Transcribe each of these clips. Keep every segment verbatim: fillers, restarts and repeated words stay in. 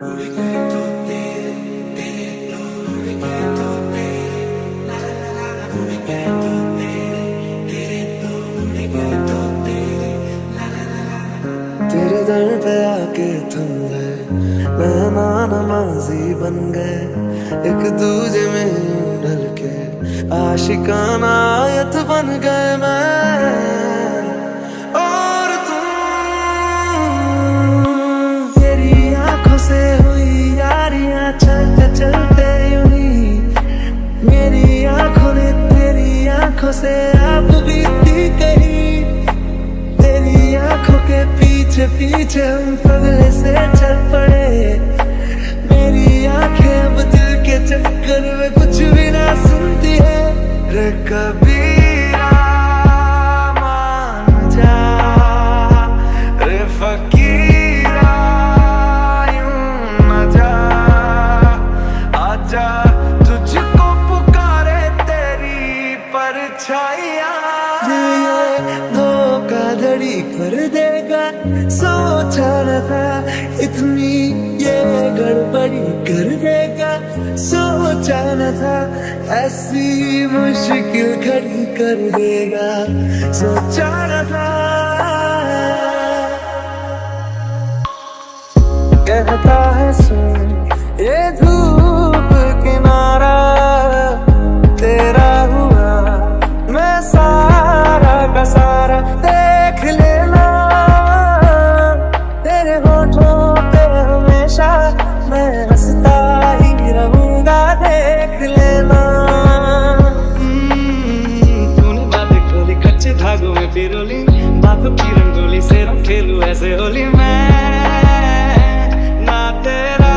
तेरे दर पे आके थम गए, नैना नमाजी बन गए, एक दूजे में यूं ढल के आशिकाना आयत बन गए मैं और तुम। तेरी आंखों से हुई यारियां चलते चलते यूं ही, मेरी आंखों ने तेरी आंखों से आप बीती कही, तेरी आंखों के पीछे पीछे हम पगले से चल पड़े, मेरी आंखें अब दिल के चक्कर में कुछ भी ना सुनती है। रे कबीरा मान जा, रे फकीरा यूं न जा, आजा तुझको पुकारे तेरी परछाइयां। ये धोखाधड़ी कर देगा सोचा न था, इतनी ये गड़बड़ी कर देगा सोचा न था, ऐसी मुश्किल खड़ी कर देगा सोचा न था। कहता है सुन ये धूप किनारा तेरा हुआ, मैं सारा का सारा देख लेना, तेरे होठों पे हमेशा मैं हंसता ही रहूंगा देख लेना। तूने बातें खोली कच्चे धागों में पिरोली, बातों की रंगोली से रंग खेलूं ऐसे होली मैं ना तेरा।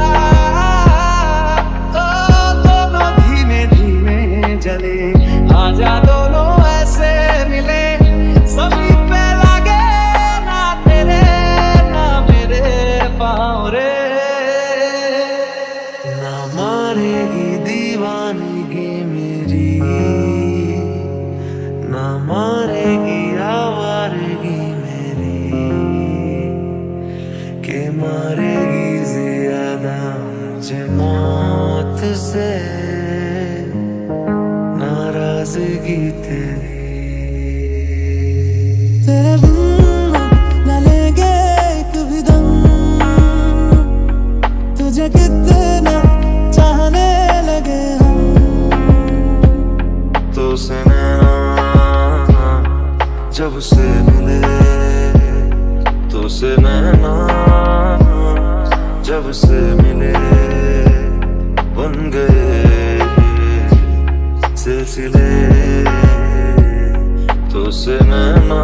ओ दोनों धीमे धीमे जले, आजा दोनों ऐसे मिले, सभी पे लगे ना तेरे ना मेरे पाँव रे। ना मारेगी दीवानगी मेरी, ना मारेगी आवारगी मेरी, के मारेगी ज्यादा मुझे मौत से नाराजगी तेरी। तेरे बिन न लेंगे एक भी दम, तुझे कितना चाहने लगे हम, तो से नैना जब से मिले, तो से नैना जब से मिले, बन गए सिलसिले, तो से नैना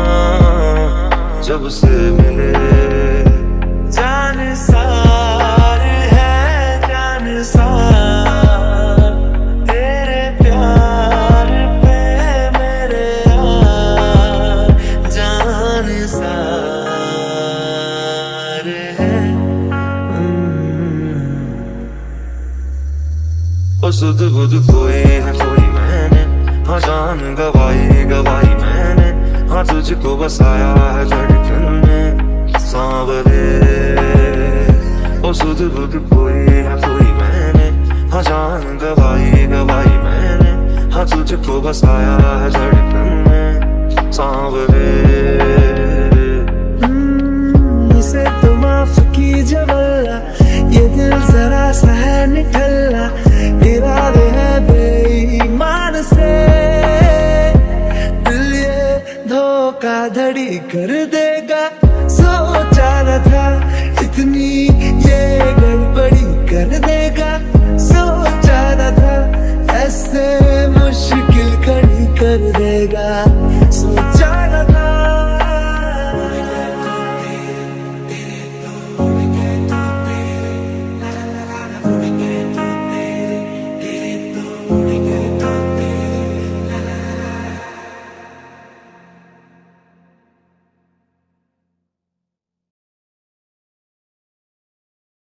जब से मिले। जान सार है जान सार, तेरे प्यार पे मेरे यार जान सार है। ओ सुध बुध कोई है कोई मैंने, हाँ जान गवाई गवाई मैंने, हाँ तुझको बसाया है धड़कन में सांवरे। ओ सुध बुध कोई है कोई मैंने, हाँ जान गवाई गवाई मैंने, हाँ तुझको बसाया है धड़कन में सांवरे। इसे तो माफ कीजिए वल्ला, ये दिल जरा सा है निठल्ला, इरादे है बेईमान से, दिल ये धोखाधड़ी कर देगा सोचा न था, इतनी ये गड़बड़ी कर देगा सोचा न था, ऐसे मुश्किल खड़ी कर देगा सोचा न था।